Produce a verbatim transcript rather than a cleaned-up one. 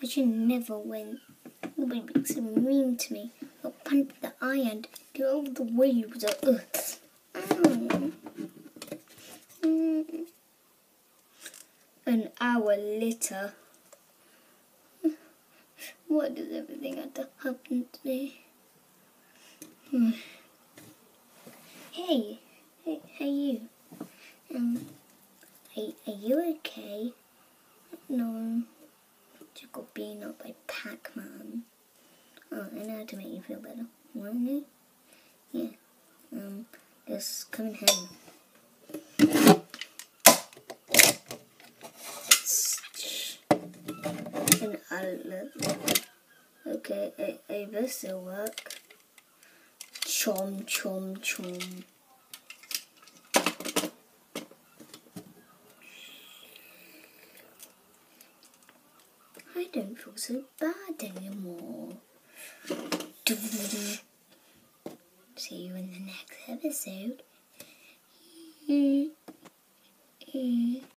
I should never win. Nobody being so mean to me. I'll punch the iron. Get over the way with the ugh. Mm. Mm. An hour later. Why does everything have to happen to me? Hmm. Hey, hey, hey you. Um, are, are you okay? No. Just got beaten up by Pac-Man. Oh, I know how to make you feel better. Want me? Yeah. Um, just come in home. And I'll okay, I, I this will work. Chom, chom, chom. I don't feel so bad anymore. See you in the next episode.